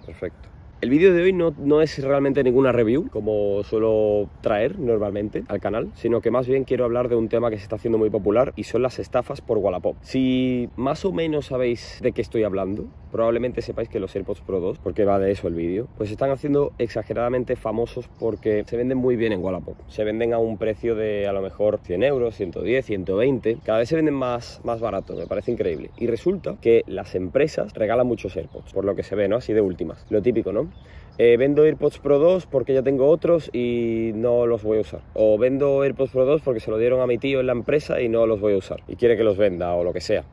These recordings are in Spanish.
Perfecto. El vídeo de hoy no es realmente ninguna review, como suelo traer normalmente al canal, sino que más bien quiero hablar de un tema que se está haciendo muy popular y son las estafas por Wallapop. Si más o menos sabéis de qué estoy hablando, probablemente sepáis que los AirPods Pro 2, porque va de eso el vídeo, pues se están haciendo exageradamente famosos porque se venden muy bien en Wallapop. Se venden a un precio de a lo mejor 100 euros, 110, 120. Cada vez se venden más baratos, me parece increíble. Y resulta que las empresas regalan muchos AirPods, por lo que se ve, ¿no? Así de últimas. Lo típico, ¿no? Vendo AirPods Pro 2 porque ya tengo otros y no los voy a usar. O vendo AirPods Pro 2 porque se lo dieron a mi tío en la empresa y no los voy a usar. Y quiere que los venda o lo que sea.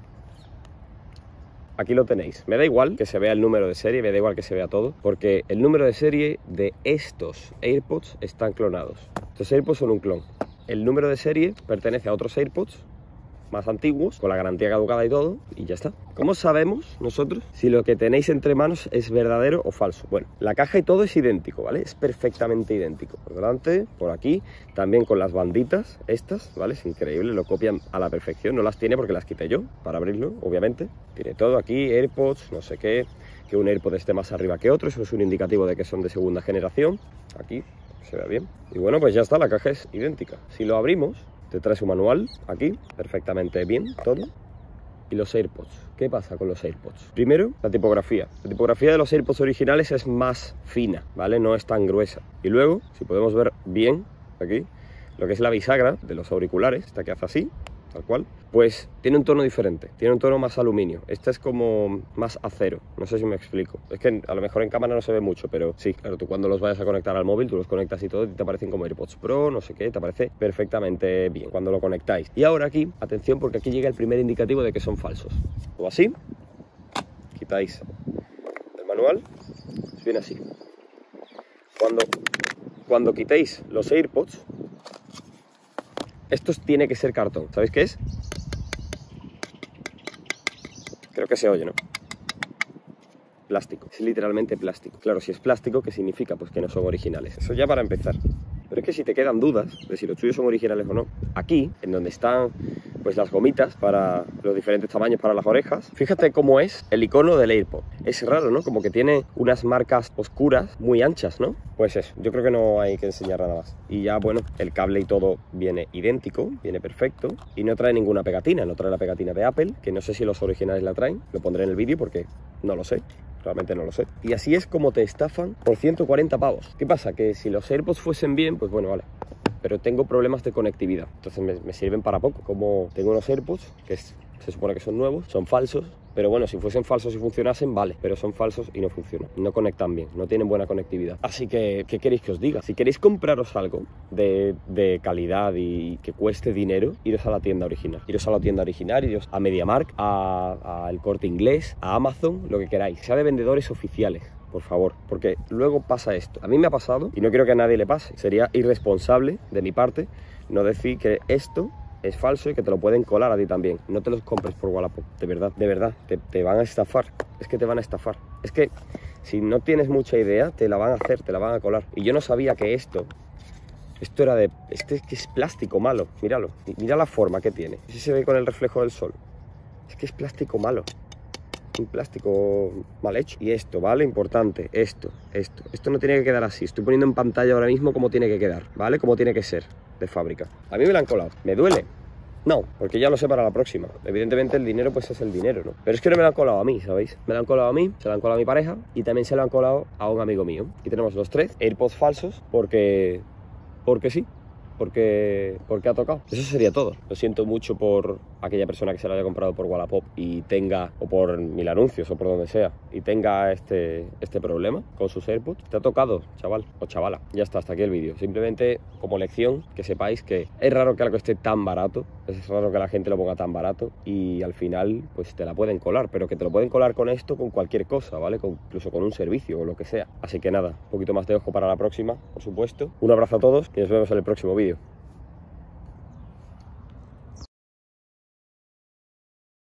Aquí lo tenéis. Me da igual que se vea el número de serie, me da igual que se vea todo, porque el número de serie de estos AirPods están clonados. Estos AirPods son un clon. El número de serie pertenece a otros AirPods más antiguos, con la garantía caducada y todo, y ya está. ¿Cómo sabemos nosotros si lo que tenéis entre manos es verdadero o falso? Bueno, la caja y todo es idéntico, ¿vale? Es perfectamente idéntico. Por delante, por aquí, también con las banditas estas, ¿vale? Es increíble, lo copian a la perfección. No las tiene porque las quité yo para abrirlo, obviamente. Tiene todo aquí, AirPods, no sé qué, que un AirPod esté más arriba que otro, eso es un indicativo de que son de segunda generación. Aquí se ve bien. Y bueno, pues ya está, la caja es idéntica. Si lo abrimos, te trae su manual aquí, perfectamente bien, todo. Y los AirPods. ¿Qué pasa con los AirPods? Primero, la tipografía. La tipografía de los AirPods originales es más fina, ¿vale? No es tan gruesa. Y luego, si podemos ver bien aquí, lo que es la bisagra de los auriculares, esta que hace así, tal cual, pues tiene un tono diferente, tiene un tono más aluminio. Esta es como más acero, no sé si me explico. Es que a lo mejor en cámara no se ve mucho, pero sí, claro, tú cuando los vayas a conectar al móvil, tú los conectas y todo, y te aparecen como AirPods Pro, no sé qué, te aparece perfectamente bien cuando lo conectáis. Y ahora aquí, atención, porque aquí llega el primer indicativo de que son falsos. O así, quitáis el manual, os viene así. Cuando quitéis los AirPods, esto tiene que ser cartón. ¿Sabéis qué es? Creo que se oye, ¿no? Plástico. Es literalmente plástico. Claro, si es plástico, ¿qué significa? Pues que no son originales. Eso ya para empezar. Pero es que si te quedan dudas de si los tuyos son originales o no, aquí, en donde están pues las gomitas para los diferentes tamaños para las orejas, fíjate cómo es el icono del AirPod. Es raro, ¿no? Como que tiene unas marcas oscuras muy anchas, ¿no? Pues eso, yo creo que no hay que enseñar nada más. Y ya, bueno, el cable y todo viene idéntico, viene perfecto, y no trae ninguna pegatina, no trae la pegatina de Apple, que no sé si los originales la traen, lo pondré en el vídeo porque no lo sé. Realmente no lo sé. Y así es como te estafan por 140 pavos. ¿Qué pasa? Que si los AirPods fuesen bien, pues bueno, vale. Pero tengo problemas de conectividad. Entonces me sirven para poco. Como tengo unos AirPods que se supone que son nuevos, son falsos. Pero bueno, si fuesen falsos y funcionasen, vale. Pero son falsos y no funcionan. No conectan bien, no tienen buena conectividad. Así que, ¿qué queréis que os diga? Si queréis compraros algo de calidad y que cueste dinero, iros a la tienda original. Iros a la tienda original, iros a MediaMarkt, a El Corte Inglés, a Amazon, lo que queráis. Sea de vendedores oficiales, por favor, porque luego pasa esto. A mí me ha pasado y no quiero que a nadie le pase. Sería irresponsable de mi parte no decir que esto es falso y que te lo pueden colar a ti también. No te los compres por Wallapop, de verdad, te van a estafar. Es que te van a estafar. Es que si no tienes mucha idea, te la van a hacer, te la van a colar. Y yo no sabía que esto era de... Este que es plástico malo, míralo. Mira la forma que tiene. Si se ve con el reflejo del sol. Es que es plástico malo. Un plástico mal hecho. Y esto, ¿vale? Importante, esto no tiene que quedar así. Estoy poniendo en pantalla ahora mismo cómo tiene que quedar, ¿vale? Cómo tiene que ser de fábrica. A mí me la han colado. ¿Me duele? No, porque ya lo sé para la próxima. Evidentemente el dinero pues es el dinero, ¿no? Pero es que no me lo han colado a mí, ¿sabéis? Me lo han colado a mí, se lo han colado a mi pareja y también se lo han colado a un amigo mío. Y tenemos los tres AirPods falsos porque sí. Porque ha tocado. Eso sería todo. Lo siento mucho por aquella persona que se lo haya comprado por Wallapop y tenga, o por Mil Anuncios o por donde sea, y tenga este problema con sus AirPods. Te ha tocado, chaval o chavala. Ya está, hasta aquí el vídeo. Simplemente como lección, que sepáis que es raro que algo esté tan barato, es raro que la gente lo ponga tan barato y al final pues te la pueden colar, pero que te lo pueden colar con esto, con cualquier cosa, ¿vale? Incluso con un servicio o lo que sea. Así que nada, un poquito más de ojo para la próxima, por supuesto. Un abrazo a todos y nos vemos en el próximo vídeo.